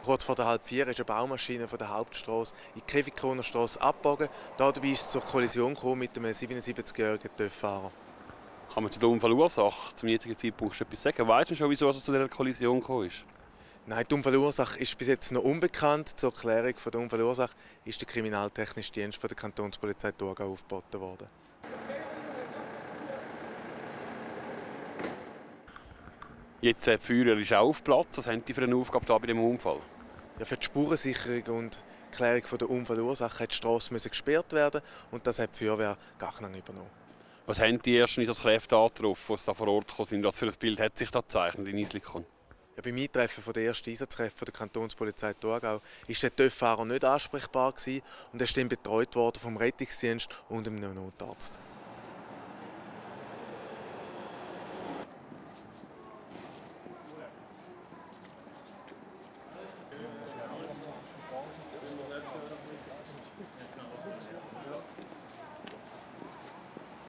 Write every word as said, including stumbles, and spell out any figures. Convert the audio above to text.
Kurz vor der halb vier ist eine Baumaschine von der Hauptstrasse in die Käfigkroner Strasse abgebogen. Dabei ist es zur Kollision gekommen mit einem siebenundsiebzigjährigen TÜV-Fahrer. Kann man zu der Unfallursache zum jetzigen Zeitpunkt etwas sagen? Weiss man schon, wieso es zu dieser Kollision gekommen ist? Nein, die Unfallursache ist bis jetzt noch unbekannt. Zur Klärung der Unfallursache ist der Kriminaltechnische Dienst der Kantonspolizei Thurgau aufgeboten worden. Jetzt äh, die Feuerwehr ist auch auf Platz. Was haben die für eine Aufgabe da bei dem Unfall? Ja, für die Spurensicherung und die Klärung der Unfallursache hat die Strasse gesperrt werden und das hat die Feuerwehr gar nicht übernommen. Was haben die ersten Einsatzkräfte angetroffen, die da vor Ort gekommen sind? Was für ein Bild hat sich da gezeichnet in Islikon? Ja, beim Eintreffen der ersten Einsatzkräfte der Kantonspolizei Thurgau war der TÜV-Fahrer nicht ansprechbar und er ist dann betreut worden vom Rettungsdienst und einem Notarzt.